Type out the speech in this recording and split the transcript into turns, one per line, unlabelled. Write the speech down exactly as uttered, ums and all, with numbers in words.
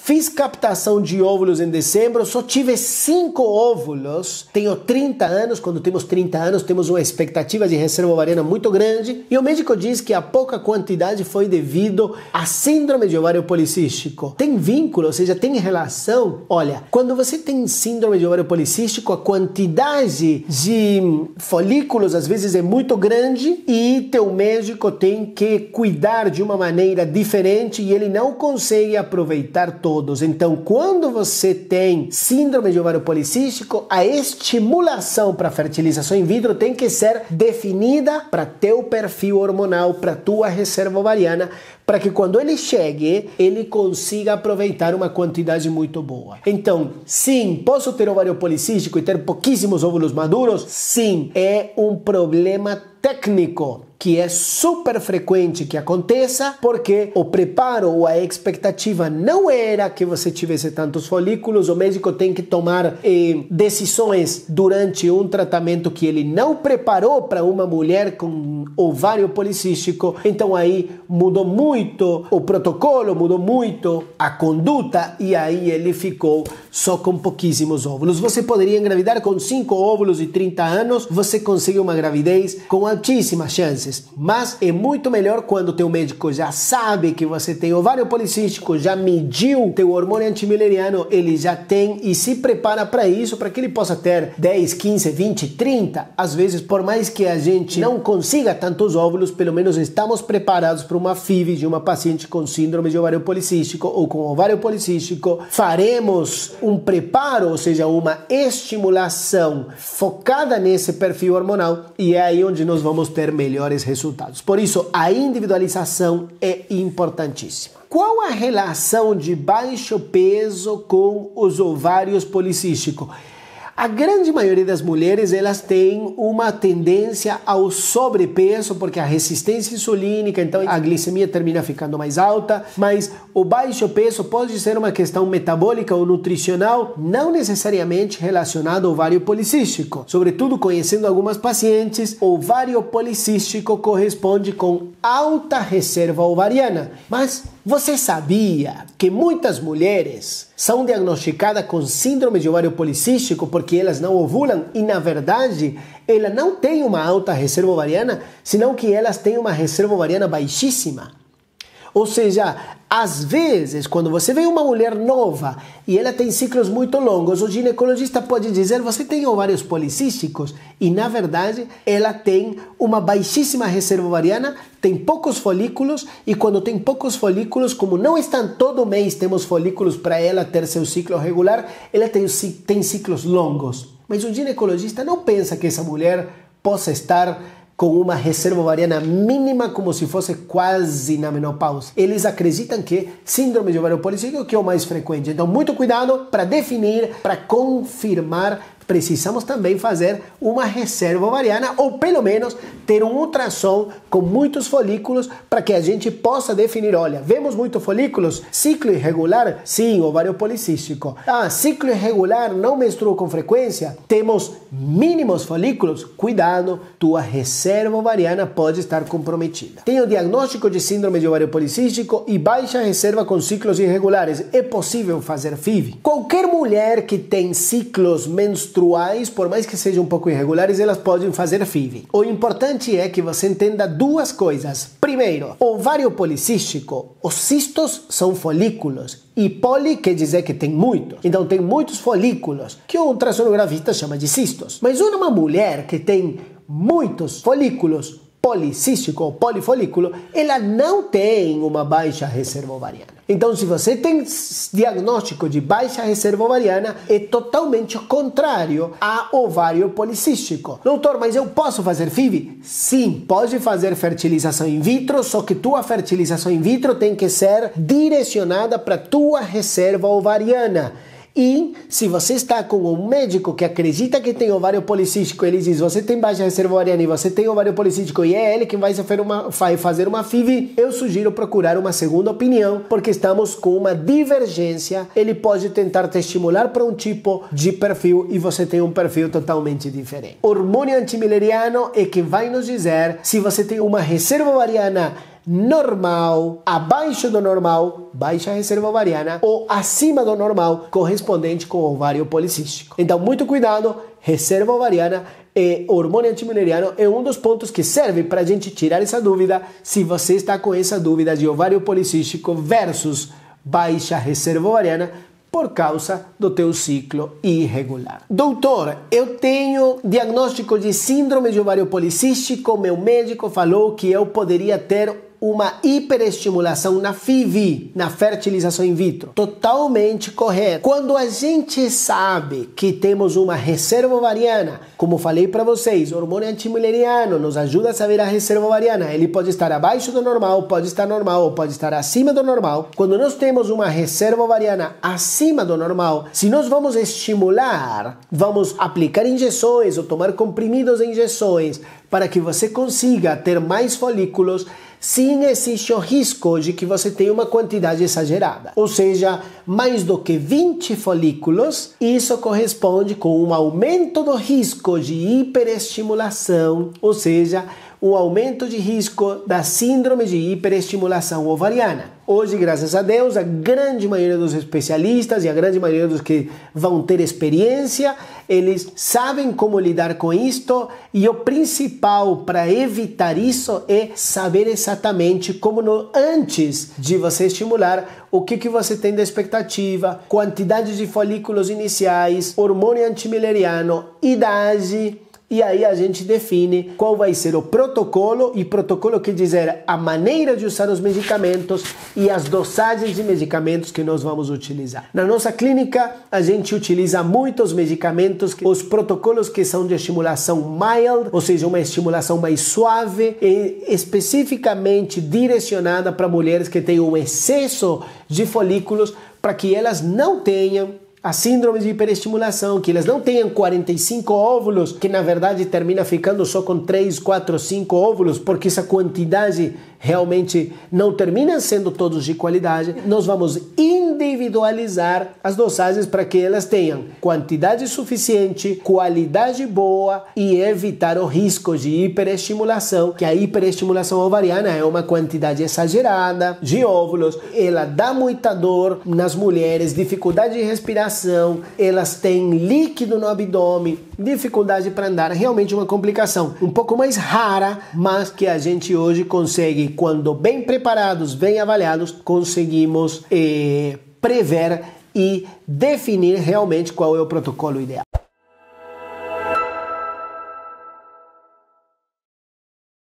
Fiz captação de óvulos em dezembro, só tive cinco óvulos. Tenho trinta anos, quando temos trinta anos temos uma expectativa de reserva ovariana muito grande. E o médico diz que a pouca quantidade foi devido à síndrome de ovário policístico. Tem vínculo, ou seja, tem relação? Olha, quando você tem síndrome de ovário policístico, a quantidade de folículos às vezes é muito grande e teu médico tem que cuidar de uma maneira diferente e ele não consegue aproveitar todo. Então, quando você tem síndrome de ovário policístico, a estimulação para fertilização in vitro tem que ser definida para teu perfil hormonal, para tua reserva ovariana, para que quando ele chegue, ele consiga aproveitar uma quantidade muito boa. Então, sim, posso ter ovário policístico e ter pouquíssimos óvulos maduros? Sim, é um problema técnico que é super frequente que aconteça, porque o preparo ou a expectativa não era que você tivesse tantos folículos. O médico tem que tomar eh, decisões durante um tratamento que ele não preparou para uma mulher com ovário policístico. Então aí mudou muito o protocolo, mudou muito a conduta e aí ele ficou só com pouquíssimos óvulos. Você poderia engravidar com cinco óvulos e trinta anos, você consegue uma gravidez com altíssimas chances. Mas é muito melhor quando teu médico já sabe que você tem ovário policístico, já mediu teu hormônio antimileriano, ele já tem e se prepara para isso, para que ele possa ter dez, quinze, vinte, trinta. Às vezes, por mais que a gente não consiga tantos óvulos, pelo menos estamos preparados para uma F I V de uma paciente com síndrome de ovário policístico ou com ovário policístico. Faremos um preparo, ou seja, uma estimulação focada nesse perfil hormonal e é aí onde nós vamos ter melhores resultados. Por isso, a individualização é importantíssima. Qual a relação de baixo peso com os ovários policísticos? A grande maioria das mulheres, elas têm uma tendência ao sobrepeso, porque a resistência insulínica, então a glicemia termina ficando mais alta, mas o baixo peso pode ser uma questão metabólica ou nutricional, não necessariamente relacionada ao ovário policístico. Sobretudo, conhecendo algumas pacientes, o ovário policístico corresponde com alta reserva ovariana. Mas você sabia que muitas mulheres são diagnosticadas com síndrome de ovário policístico porque elas não ovulam e, na verdade, ela não tem uma alta reserva ovariana, senão que elas têm uma reserva ovariana baixíssima? Ou seja, às vezes, quando você vê uma mulher nova e ela tem ciclos muito longos, o ginecologista pode dizer, você tem ovários policísticos? E, na verdade, ela tem uma baixíssima reserva ovariana, tem poucos folículos, e quando tem poucos folículos, como não estão todo mês, temos folículos para ela ter seu ciclo regular, ela tem, tem ciclos longos. Mas o ginecologista não pensa que essa mulher possa estar com uma reserva ovariana mínima, como se fosse quase na menopausa. Eles acreditam que síndrome de ovário policístico é o mais frequente. Então, muito cuidado para definir, para confirmar. Precisamos também fazer uma reserva ovariana ou pelo menos ter um ultrassom com muitos folículos para que a gente possa definir, olha, vemos muitos folículos, ciclo irregular, sim, ovário policístico. Ah, ciclo irregular, não menstruo com frequência, temos mínimos folículos, cuidado, tua reserva ovariana pode estar comprometida. Tem o diagnóstico de síndrome de ovário policístico e baixa reserva com ciclos irregulares. É possível fazer F I V? Qualquer mulher que tem ciclos menstruais, por mais que sejam um pouco irregulares, elas podem fazer F I V. O importante é que você entenda duas coisas. Primeiro, ovário policístico, os cistos são folículos e poli quer dizer que tem muitos. Então tem muitos folículos, que o ultrassonografista chama de cistos. Mas uma mulher que tem muitos folículos, policístico ou polifolículo, ela não tem uma baixa reserva ovariana. Então, se você tem diagnóstico de baixa reserva ovariana, é totalmente contrário a ovário policístico. Doutor, mas eu posso fazer F I V? Sim, pode fazer fertilização in vitro, só que tua fertilização in vitro tem que ser direcionada para tua reserva ovariana. E se você está com um médico que acredita que tem ovário policístico, ele diz, você tem baixa reserva ovariana e você tem ovário policístico e é ele que vai fazer uma, vai fazer uma F I V, eu sugiro procurar uma segunda opinião, porque estamos com uma divergência. Ele pode tentar te estimular para um tipo de perfil e você tem um perfil totalmente diferente. Hormônio antimileriano é que vai nos dizer se você tem uma reserva ovariana normal, abaixo do normal, baixa reserva ovariana, ou acima do normal, correspondente com ovário policístico. Então, muito cuidado, reserva ovariana e hormônio antimileriano é um dos pontos que serve para a gente tirar essa dúvida se você está com essa dúvida de ovário policístico versus baixa reserva ovariana por causa do teu ciclo irregular. Doutor, eu tenho diagnóstico de síndrome de ovário policístico, meu médico falou que eu poderia ter uma hiperestimulação na F I V, na fertilização in vitro. Totalmente correto. Quando a gente sabe que temos uma reserva ovariana, como falei para vocês, o hormônio antimileriano nos ajuda a saber a reserva ovariana. Ele pode estar abaixo do normal, pode estar normal ou pode estar acima do normal. Quando nós temos uma reserva ovariana acima do normal, se nós vamos estimular, vamos aplicar injeções ou tomar comprimidos e injeções para que você consiga ter mais folículos, sim, existe o risco de que você tenha uma quantidade exagerada. Ou seja, mais do que vinte folículos, isso corresponde com um aumento do risco de hiperestimulação, ou seja, um aumento de risco da síndrome de hiperestimulação ovariana. Hoje, graças a Deus, a grande maioria dos especialistas e a grande maioria dos que vão ter experiência, eles sabem como lidar com isto, e o principal para evitar isso é saber exatamente como no, antes de você estimular, o que, que você tem de expectativa, quantidade de folículos iniciais, hormônio antimileriano, idade. E aí a gente define qual vai ser o protocolo, e protocolo quer dizer a maneira de usar os medicamentos e as dosagens de medicamentos que nós vamos utilizar. Na nossa clínica, a gente utiliza muitos medicamentos, os protocolos que são de estimulação mild, ou seja, uma estimulação mais suave e especificamente direcionada para mulheres que têm um excesso de folículos, para que elas não tenham a síndrome de hiperestimulação, que elas não tenham quarenta e cinco óvulos, que na verdade termina ficando só com três, quatro, cinco óvulos, porque essa quantidade realmente não termina sendo todos de qualidade. Nós vamos individualizar as dosagens para que elas tenham quantidade suficiente, qualidade boa e evitar o risco de hiperestimulação, que a hiperestimulação ovariana é uma quantidade exagerada de óvulos, ela dá muita dor nas mulheres, dificuldade de respiração, elas têm líquido no abdômen, dificuldade para andar, realmente uma complicação um pouco mais rara, mas que a gente hoje consegue, quando bem preparados, bem avaliados, conseguimos eh, prever e definir realmente qual é o protocolo ideal.